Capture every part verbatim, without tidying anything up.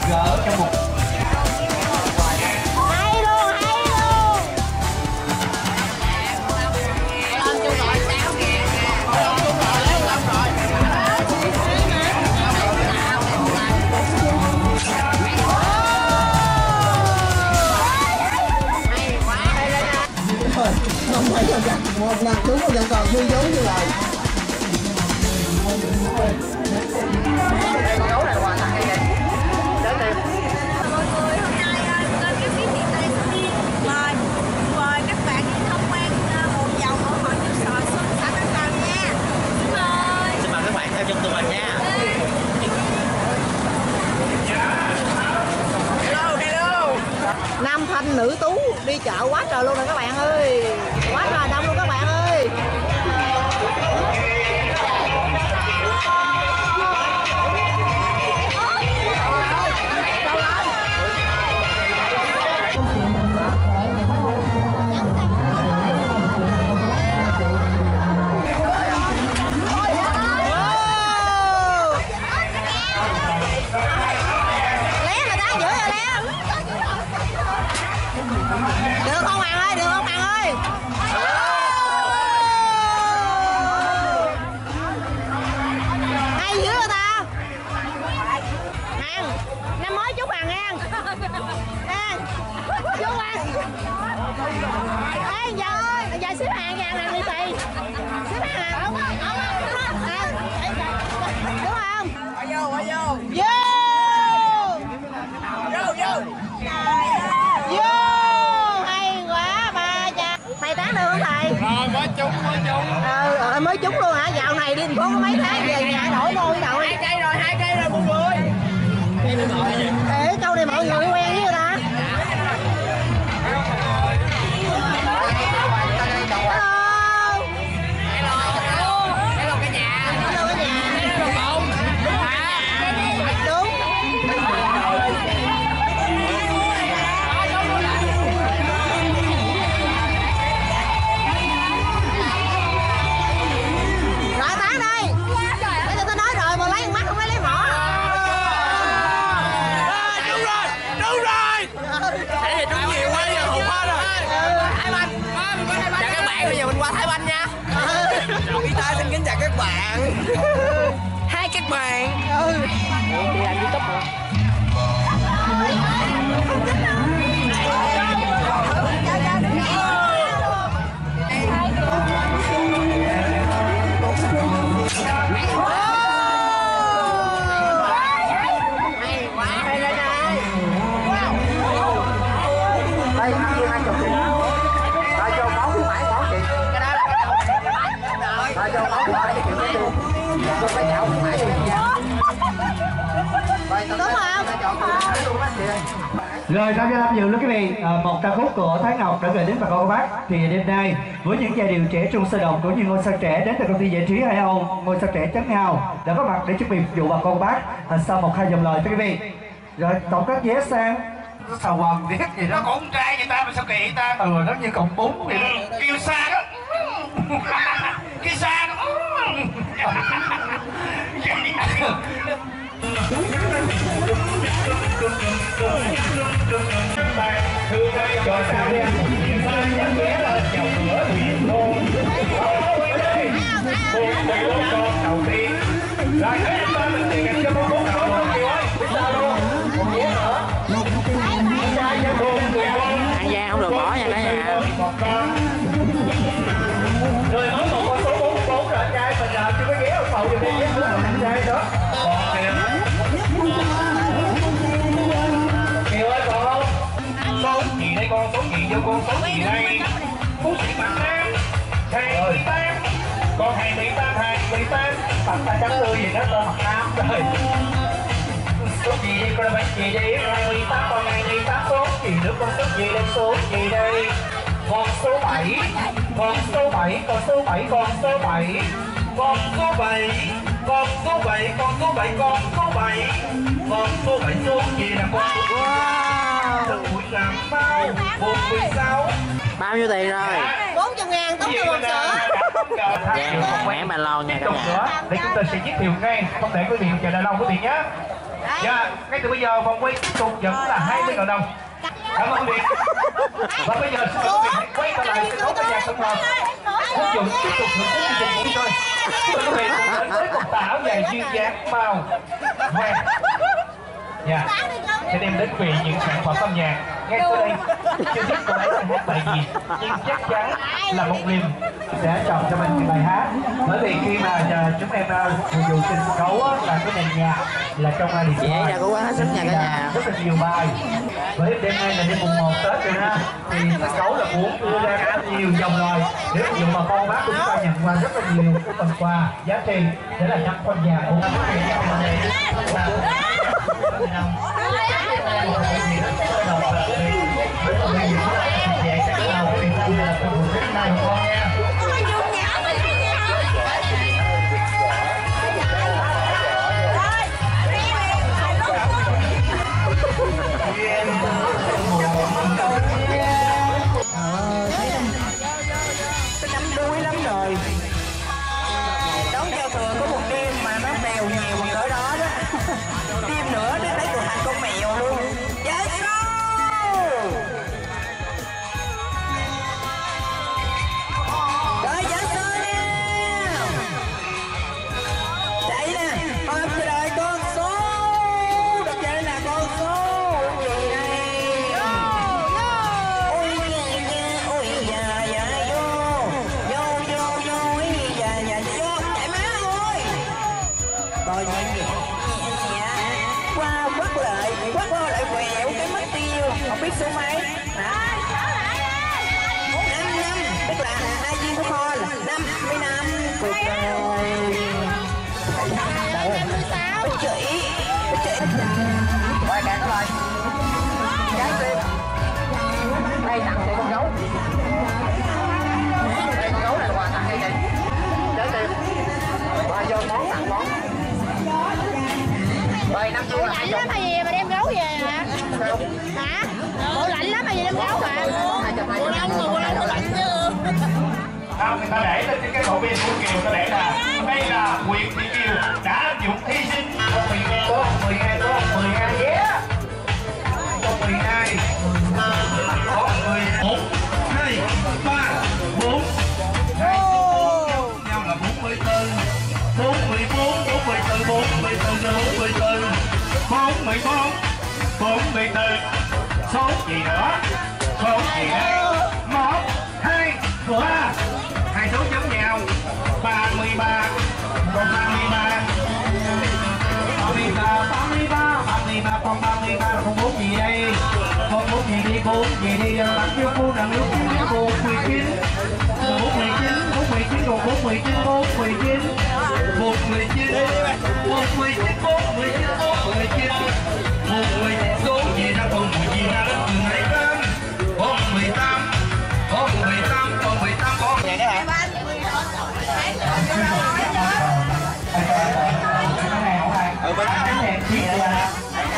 gỡ trong một hay luôn, hay luôn. Lên chung rồi sáu ngàn nè. Lên chung rồi lấy lắm rồi. Không phải là giặt một lần đúng rồi, còn ghi dấu như vậy. Đây con gấu này quà tặng hay vậy? Đến đây. Mọi người hôm nay lên cái kỷ niệm này mời mời các bạn đi tham quan một vòng ở hội chợ sò Xuân xã Tân Thành nha. Xin mời. Xin mời các bạn theo chân tụi mình nha. Hello, hello. Nam thanh nữ tú đi chợ quá trời luôn rồi các bạn ơi, quá trời đông luôn các bạn ơi. Được không bạn ơi, được không bạn ơi? Hay dữ rồi ta. Hàng, năm mới chúc bạn nha. Nè, chúc bạn. Ê, giờ ơi, giờ xếp hàng nha, hàng đi tì. Xếp hàng. Đúng không? Đúng không? Qua vô, qua vô. Vô. Vô, vô. Vô. Thầy tán được không thầy? Rồi mới trúng, mới trúng. Ờ, ờ mới trúng luôn hả? Dạo này đi thành phố có mấy tháng về nhà đổi môi rồi. Hai cây rồi, hai cây rồi mọi người. Ê, câu này mọi người quen với người ta. Hello cả nhà. Hello cả nhà. Hello không? Đúng hả? Đúng. Guitar xin kính chào các bạn. Hai các bạn. Ừ. Đi làm YouTube hả? Rồi sau khi tham dự luôn quý vị, à, một ca khúc của Thái Ngọc đã gửi đến bà con cô bác. Thì đêm nay với những giai điệu trẻ trung sôi động cũng như ngôi sao trẻ đến từ công ty giải trí Hải Âu, ngôi sao trẻ chấm ngào đã có mặt để chuẩn bị phục vụ bà con cô bác à, sau một hai dòng lời thưa quý vị. Rồi tổng các vé sang sao quần viết gì đó, nó con trai người ta mà sao kỳ ta. ừ nó như cọng bún vậy đó. Kêu xa đó. Kêu xa đó. Thương ơi cho sao đêm xa nhắn ghé lên chào cửa thuyền thôn. Một đứa con đầu tiên. Rồi thế anh ta mình tiền cho một phút nữa luôn nhiều ơi. Sao luôn? Một vé nữa. Trai dân thôn người con. Ăn gian không được bỏ nha cả nhà. Rồi mới một con số bốn mươi bốn rồi anh trai mình là chưa có ghé ở phòng thì một vé nữa anh trai đó. Còn kìa. Kiều ơi còn không? Số gì đây con, số gì vô con, số gì đây? Phú sĩ Bạch Nam. Hàng Mỹ Tam. Con hàng Mỹ Tam, hàng Mỹ Tam. Bạch ta trắng tươi gì đó tên mặt nam rồi. Số gì đi con bạch gì đi, hàng Mỹ Tam còn hàng Mỹ Tam số gì nữa con, số gì đây, số gì đây? Con số bảy, con số bảy, con số bảy, con số bảy, con số bảy, con số bảy, con số bảy, con số bảy, con số bảy số gì là con số tuổi làm bao một mười sáu. Bao nhiêu tiền rồi? bốn trăm ngàn tốt cho một sữa. Dạ, khỏe mà lo nha cả nhà. Nữa để chúng ta sẽ giới thiệu ngay, không để quý vị chờ đợi lâu quý vị nhé. Dạ, ngay từ bây giờ vòng quay tiếp tục vẫn là hai mươi ngàn đồng. Cảm ơn quý vị. Và bây giờ xin mời quý vị quay trở lại sân khấu ca nhạc tổng hợp. Quốc Dũng tiếp tục hưởng ứng chương trình của chúng tôi. Mời quý vị cùng đến với một tà áo dài duyên dáng màu vàng. Dạ, sẽ đem đến quý vị những sản phẩm âm nhạc. Ngay sau đây, chưa biết cô ấy sẽ hát bài gì, nhưng chắc chắn là một niềm sẽ chọn cho mình bài hát. Bởi vì khi mà uh, chúng em phục vụ trên sân khấu là cái nền nhạc là trong điện thoại vậy là cô quá hết sức nhà cả nhà rất là nhiều bài. Bởi đêm nay là đêm mùng một Tết rồi ha, thì sân khấu là muốn đưa ra rất nhiều dòng lời để phục vụ bà con bác của chúng ta nhận qua rất là nhiều cái phần quà giá trị để là năm con già của các quý vị trong này. đuối lắm rồi. Đón giao thừa có một đêm mà nó mèo nhiều mà cỡ đó đó. Đêm nữa đến lấy tụi thành con mèo luôn. Yes go! Rồi yes go nè. Đây nè, hôm chờ đợi con số. Được chơi là con số. Gì đây? Ôi nha nha, ôi dạ dạ vô. Vô vô vô, dạ dạ vô. Chạy má ơi. Rồi nhẹ nhẹ nhẹ. Qua quất lại, quất qua lại quẹo cái mất tiêu. Không biết số mấy. Năm năm, tức là hai viên của kho là năm mươi năm. Tuyệt vời. Bích chỉ, bích chỉ. Quay càng có lời. Trái tim. Đây tặng cho con gấu. Đây con gấu này là quà tặng hay gì? Trái tim. Qua vô món tặng món. Rồi năm triệu là lạnh lắm mà gì mà đem gấu về hả? Hả? Bộ lạnh lắm mà gì đem gấu hả? Bộ lạnh mà bộ lạnh lạnh chứ. Không, người ta để lên trên cái bộ biên của Kiều, ta để là đây là Nguyễn Thị Kiều đã áp dụng thí sinh mười hai, có mười hai, có mười hai vé, có mười hai, có mười một, hai, ba, bốn, hai, nhau là bốn mươi tư, bốn mươi bốn, bốn mươi tư, bốn mươi tư, bốn mươi tư, bốn mươi bốn, bốn mươi tư, số gì nữa, số gì đây, một, hai, ba. Hai số giống nhau ba mươi ba, còn ba mươi ba, ba mươi ba, ba mươi ba, ba mươi ba, còn ba mươi ba là con bốn gì đây? Con bốn gì đi, bốn gì đi? Bạn kêu cô nào nếu kêu cô mười chín, bốn mười chín, bốn mười chín, còn bốn mười chín, bốn mười chín, một mười chín, một mười chín, bốn mười chín, bốn mười chín, một mười chín số gì ra còn mười gì ra đó từ ngày tám, bốn mười tám, bốn mười tám, còn mười tám con. Vậy các bạn. Ở bên cái này chiếc là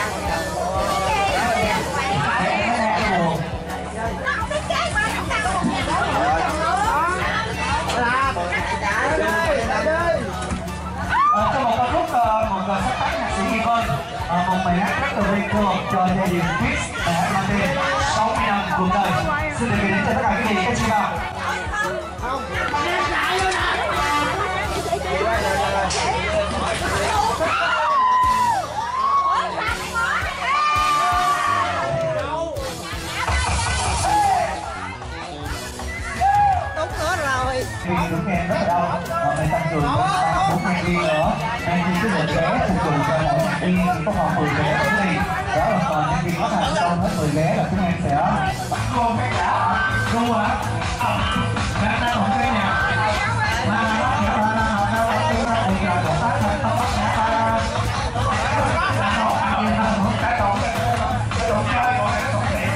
có một ca khúc một người sáng tác nhạc sĩ Nghi Vân, một bài hát rất là quen thuộc cho giai điệu Kiss bài hát mang tên sáu mươi năm cuộc đời. Xin được gửi đến cho tất cả quý vị các chị vào. Tốt hết rồi. Khi được khen rất là đông, và mình tăng cường tăng bốn mươi viên nữa. Nên khi cái lượng vé phục vụ cho mỗi thành viên có khoảng mười vé đến đi. Đó là còn nhân viên có thành công hết mười vé là chúng em sẽ bắt con cái cả. Đúng không ạ? Đang đang một cái nhà. Mà nó sẽ là nó học đâu là chúng ta cùng là cộng tác thôi, không bắt nhã ta. Là họ ăn như là một cái còn cái đồ chơi gọi là còn thể.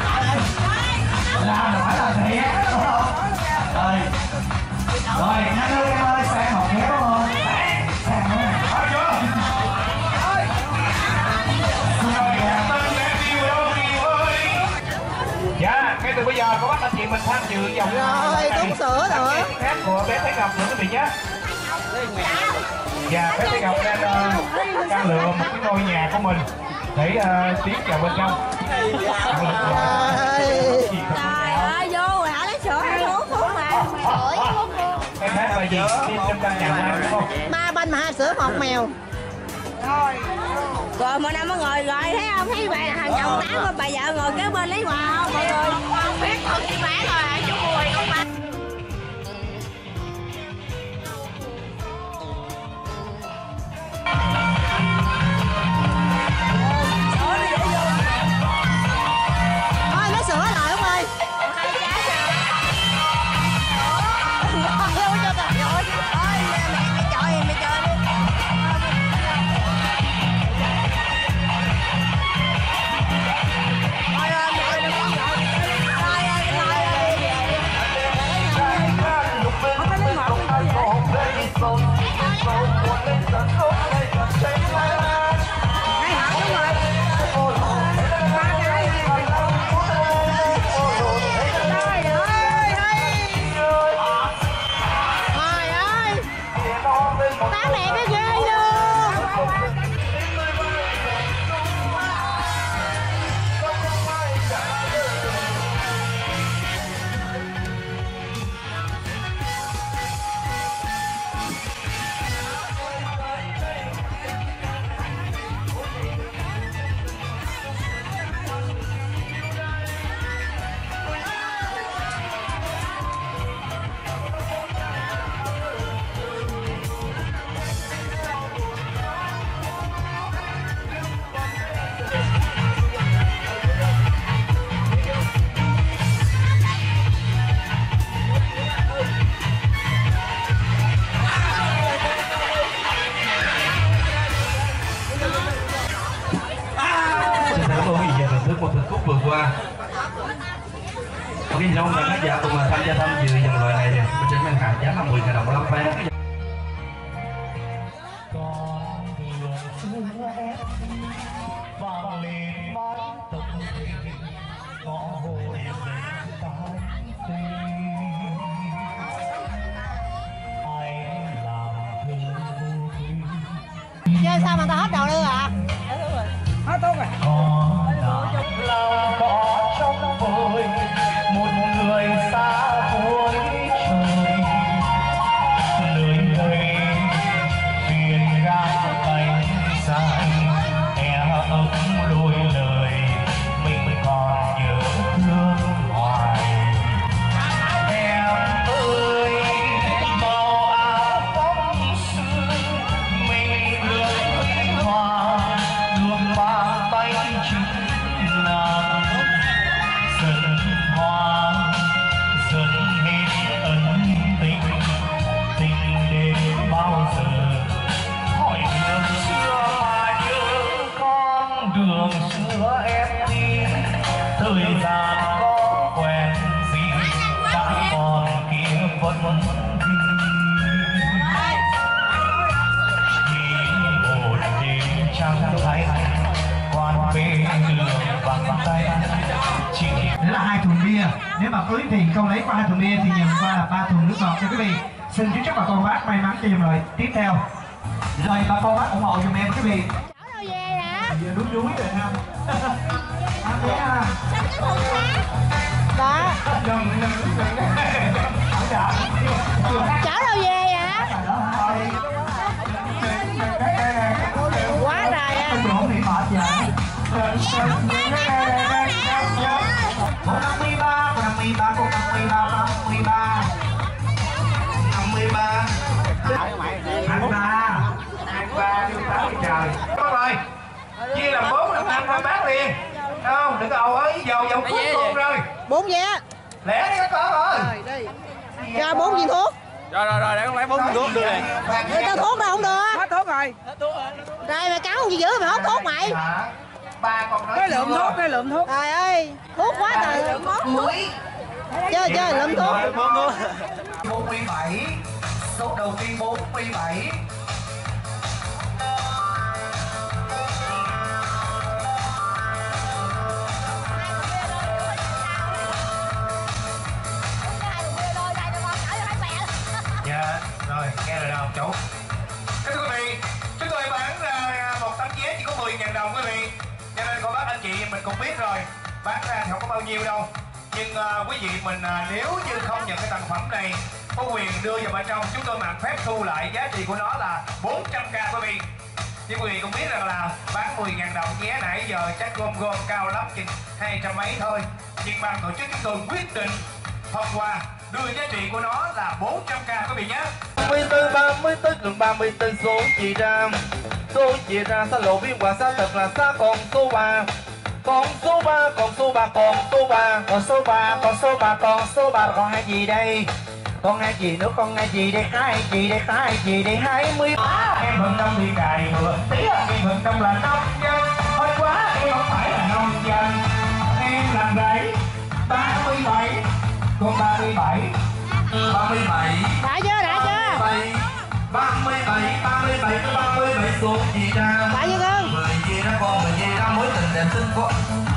Làm là phải làm thiệt, đúng không? Rồi, rồi nhanh lên em ơi, sang học nhé đúng không? Sang không? Hỏi chưa? Dạ, ngay từ bây giờ có bắt anh chị mình tham dự vòng Rồi, tốn sữa nữa. khác của bé Thái Ngọc nữa quý vị nhé. Và Phép Thị Ngọc đang uh, đang lựa một cái ngôi nhà của mình để uh, tiến vào bên trong. Trời ơi, vô rồi hả, lấy sữa hay uống thuốc mà. Em thấy là gì đi trong căn nhà này đúng không? Ba banh mà hai sữa một mèo. Rồi mỗi năm nó ngồi rồi thấy không, thấy bà thằng chồng tám của bà vợ ngồi kế bên lấy quà không mọi người. Không biết con đi bán rồi hả chú Mùi con ba. Thôi lấy sữa lại không ơi. Hai trái rồi. Không cho tao rồi. Ôi mẹ mẹ trời mẹ trời đi. Bán đẹp cái ghê luôn. một tình khúc vừa qua. Ok, xong là khán giả cùng tham gia tham dự dòng loại này bên trên ngân hàng giá là mười ngàn đồng một lăm vé. Chơi sao mà tao hết đồ luôn à? Hết tốt rồi. Có trong vội một người xa cuối trời, lưới người thuyền ga cánh dài e ấm đôi lời mình còn nhớ thương hoài. Em ơi màu áo bóng xưa mình được cánh hoa luôn mang tay chừng nàng, dần hoa dần hết ân tình, tình đến bao giờ hỏi đường xưa mà nhớ con đường xưa em đi, thời gian có quen gì đã còn kia vẫn đi. Một đêm trăng thái quan bê đường vắng tay chỉ là hai thùng bia. Nếu mà cưới thì không lấy qua hai thùng bia thì nhận qua là ba thùng nước ngọt cho quý vị. Xin chúc bà con bác may mắn cho dòng lời tiếp theo. Rồi bà con bác ủng hộ giùm em quý vị. Chở đâu về hả? Giờ đúng dúi rồi ha. Anh bé ha. Sao cái thùng khác? Đó. Đừng đừng đừng đừng. Chở đâu về hả? Quá trời á. Anh đổ bị mệt vậy. Một năm mươi ba, một năm mươi ba, một năm mươi ba, năm mươi ba, năm mươi ba, hai ba, hai ba, tám trời. Con rồi chia làm bốn làm năm thôi bác liền không, đừng có ầu ơi dầu dầu thuốc luôn rồi Bốn vé. lẻ đi các con ơi. Cho bốn viên thuốc. Rồi rồi rồi để con lấy bốn viên thuốc đưa liền. Người ta thuốc đâu không được. Hết thuốc rồi. Rồi mày cáu gì dữ mày hốt thuốc mày. Ba con nói Cái lượm thuốc, cái lượm thuốc. Trời ơi, thuốc quá trời. Chơi chơi lượm thuốc. bốn mươi bảy, số đầu tiên bốn mươi bảy. Dạ rồi nghe rồi đâu chú. quý vị. Cho nên cô bác anh chị mình cũng biết rồi, bán ra thì không có bao nhiêu đâu. Nhưng uh, quý vị mình uh, nếu như không nhận cái sản phẩm này có quyền đưa vào bên trong, chúng tôi mạng phép thu lại giá trị của nó là bốn trăm k quý vị. Nhưng quý vị cũng biết rằng là bán mười ngàn đồng nhé, nãy giờ chắc gom gom cao lắm chừng hai trăm mấy thôi. Nhưng ban tổ chức chúng tôi quyết định thông qua đưa giá trị của nó là bốn trăm k quý vị nhé. ba mươi tư, ba mươi tư, gần ba mươi tư số chỉ ra. Số chỉ ra xa lộ biên quả xa thật là xa còn số ba. Còn số ba, còn số ba, còn số ba. Còn số ba, còn số ba, còn số ba, còn hai gì đây? Con hai gì nữa, con hai gì đây? Hai gì đây, hai gì đây? Hai mươi ba. Em Hận Đông đi cài vừa tía, em Hận Đông là nông dân. Thôi quá, em không phải là nông dân. Em làm rẫy ba mươi bảy, còn ba mươi bảy, ba mươi bảy. Đã chưa, đã chưa? ba mươi bảy, ba mươi bảy, ba mươi bảy số chỉ ra. Đã chưa cưng? Mười gì ra con, mười gì ra mối tình đẹp xinh con.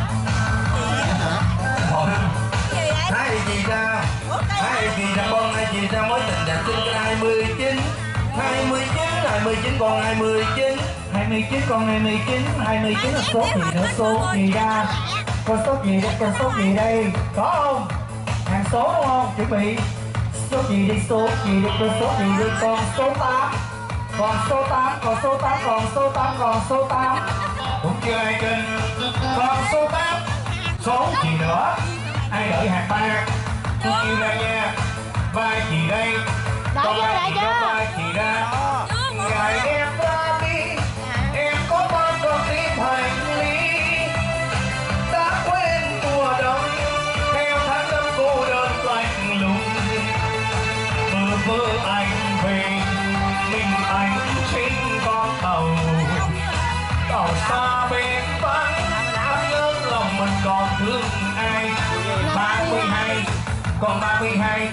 Hai gì ra, hai gì ra con, hai gì ra mối tình đẹp xinh cái hai mươi chín. Hai mươi chín, hai mươi chín con hai mươi chín. Hai mươi chín, con hai mươi chín. Hai mươi chín là số gì nữa, số gì ra? Con số gì đây, con số gì đây? Có không? Hàng số đúng không? Chuẩn bị. Số gì đi, số gì đi, con số gì đi? Con số tám. Còn số tám, còn số tám, còn số tám, còn số tám. Cũng chưa ai kênh. Còn số tám, số gì nữa? Ai đợi hạt ba? Tôi kêu ra nha. Ba gì đây? Đã chưa, đã chưa? Ba gì ra? Ngày em ra đi, em có bao con tim hành lý. Đã quên mùa đông, theo tháng năm cô đơn lạnh lùng. Mơ mơ anh về, mình anh trên con tàu. Tàu xa bên vắng, anh nhớ lòng mình còn thương ai. Ba mươi hai, còn ba mươi hai.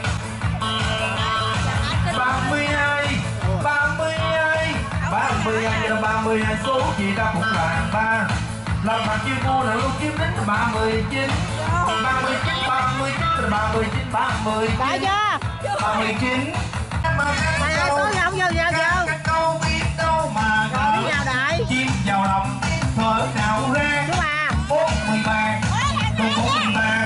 Ba mươi hai, ba mươi hai, ba mươi hai là ba mươi hai số gì ta cũng là ba. Làm bằng chiêu ngu là lúc kiếm đến ba mươi chín. Ba mươi chín, ba mươi chín là ba mươi chín, ba mươi. Đã chưa? Ba mươi chín. Mày ơi, số nào vô, vô, vô. Cái câu biết đâu mà Rồi, đi nào đại. chim vào lòng thở nào ra. Số ba. Bốn mươi ba, bốn mươi ba,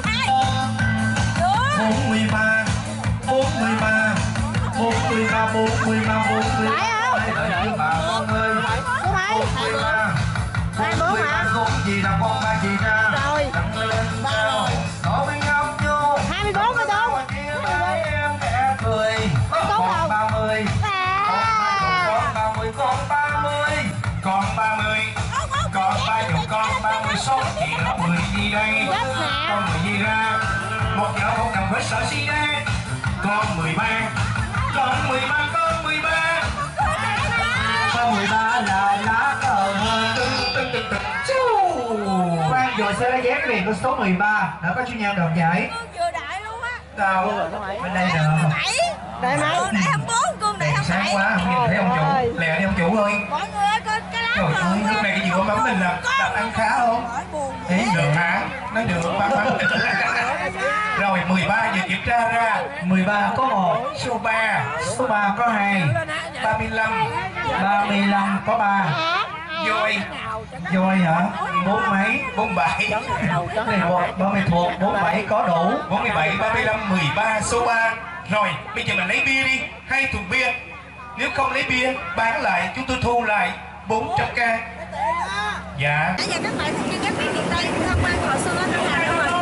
bốn mươi ba, bốn mươi ba, bốn mươi ba, bốn mươi ba, bốn mươi ba. Phải không? Đợi chứ bà con ơi. Số mấy? bốn mươi ba. Hai bốn hả? Số gì là con ba gì ra. Rồi. Đặng lên cao. Có bên ngọc vô. Hai mươi bốn, hai mươi bốn. Em kẻ cười. Còn ba mươi. Còn ba mươi, còn ba mươi. còn ba mươi, còn ba chục, con ba mươi số chỉ là mười gì đây? Con mười gì ra? Một vợ không cần phải sợ si đe. Con mười ba, con mười ba, con mười ba. Con mười ba là lá cờ. Khoan rồi sẽ dán liền con số mười ba. Đã có chú nhau đoạt giải. Vừa đại luôn á. Đâu? Bên đây nè. Bảy. Đại mấy? Cương đại hai mươi bốn, cương đại hai mươi Sáng bảy. quá không nhìn thấy ông chủ. Lẹ đi ông chủ ơi. Mọi người ơi, coi cái lá Trời cờ ơi, lúc này cái gì của mắm mình là đặt ăn khá không? Hỏi buồn. Ý được hả? Nói được bác bác. Rồi mười ba giờ kiểm tra ra. mười ba có một. Số ba, Số ba có hai. ba mươi lăm, ba mươi lăm có ba. voi, Voi hả? Bốn mấy? bốn mươi bảy, Này một, ba mươi thuộc, bốn bảy có đủ. bốn mươi bảy, ba mươi lăm, mười ba, số ba. Rồi, bây giờ mình lấy bia đi, hai thùng bia. Nếu không lấy bia, bán lại, chúng tôi thu lại bốn trăm k. Dạ. Bây giờ các bạn thực hiện các việc hiện nay tham quan họ xưa ở Hà Nội.